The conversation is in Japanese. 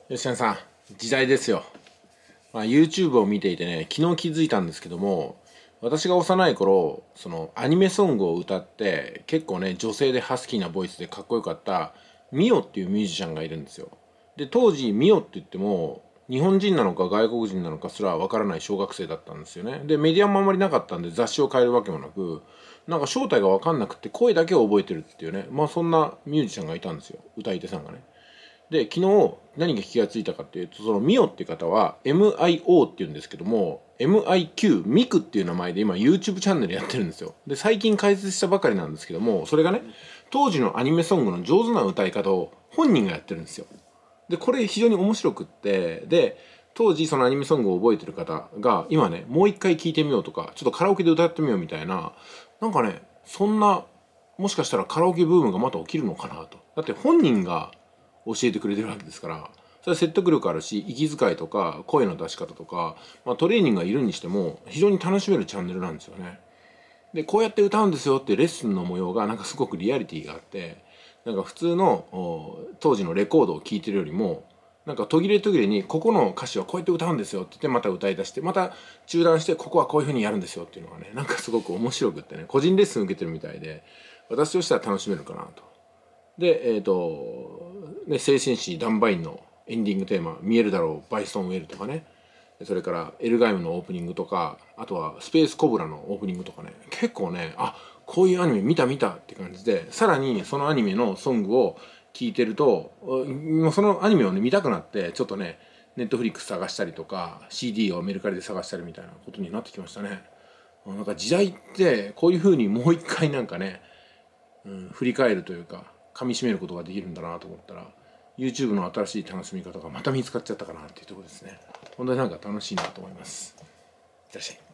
吉谷さん、時代ですよ。YouTube を見ていてね、昨日気づいたんですけども、私が幼い頃、アニメソングを歌って、結構ね、女性でハスキーなボイスでかっこよかったミオっていうミュージシャンがいるんですよ。で、当時ミオって言っても、日本人なのか外国人なのかすらわからない小学生だったんですよね。で、メディアもあんまりなかったんで雑誌を変えるわけもなく、なんか正体がわかんなくて声だけを覚えてるっていうね、そんなミュージシャンがいたんですよ。歌い手さんがね。で、昨日何が気がついたかっていうと、そのミオっていう方は MIO っていうんですけども、MIQ、ミクっていう名前で今 YouTube チャンネルやってるんですよ。で、最近開設したばかりなんですけども、それがね、当時のアニメソングの上手な歌い方を本人がやってるんですよ。で、これ非常に面白くって、で、当時そのアニメソングを覚えてる方が、今ね、もう一回聴いてみようとか、ちょっとカラオケで歌ってみようみたいな、なんかね、そんな、もしかしたらカラオケブームがまた起きるのかなと。だって本人が教えてくれてるわけですから、それは説得力あるし、息遣いとか声の出し方とか、トレーニングがいるにしても非常に楽しめるチャンネルなんですよね。で、こうやって歌うんですよっていうレッスンの模様がなんかすごくリアリティがあって、なんか普通の当時のレコードを聴いてるよりも、なんか途切れ途切れにここの歌詞はこうやって歌うんですよって言ってまた歌い出して、また中断してここはこういう風にやるんですよっていうのがね、なんかすごく面白くってね、個人レッスン受けてるみたいで、私としては楽しめるかなと。で、精神師ダンバインのエンディングテーマ「見えるだろうバイソンウェル」とかね、それからエルガイムのオープニングとか、あとはスペースコブラのオープニングとかね、結構ね、こういうアニメ見たって感じで、さらにそのアニメのソングを聴いてると、もうそのアニメをね見たくなって、ちょっとねネットフリックス探したりとか CD をメルカリで探したりみたいなことになってきましたね。なんか時代ってこういう風にもう一回なんかね、振り返るというか噛み締めることができるんだなと思ったら、 YouTube の新しい楽しみ方がまた見つかっちゃったかなっていうところですね。本当になんか楽しいなと思います。いってらっしゃい。